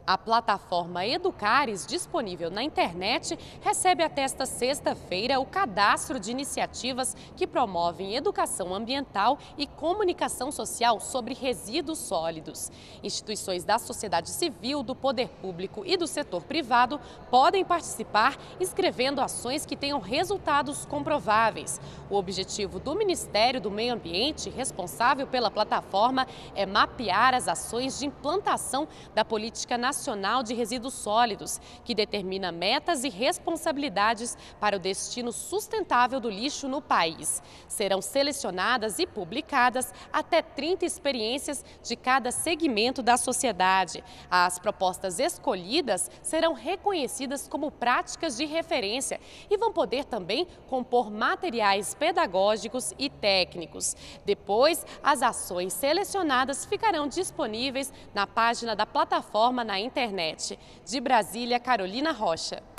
A plataforma Educares, disponível na internet, recebe até esta sexta-feira o cadastro de iniciativas que promovem educação ambiental e comunicação social sobre resíduos sólidos. Instituições da sociedade civil, do poder público e do setor privado podem participar inscrevendo ações que tenham resultados comprováveis. O objetivo do Ministério do Meio Ambiente, responsável pela plataforma, é mapear as ações de implantação da Política Nacional de Resíduos Sólidos, que determina metas e responsabilidades para o destino sustentável do lixo no país. Serão selecionadas e publicadas até 30 experiências de cada segmento da sociedade. As propostas escolhidas serão reconhecidas como práticas de referência e vão poder também compor materiais pedagógicos e técnicos. Depois, as ações selecionadas ficarão disponíveis na página da plataforma na internet. De Brasília, Carolina Rocha.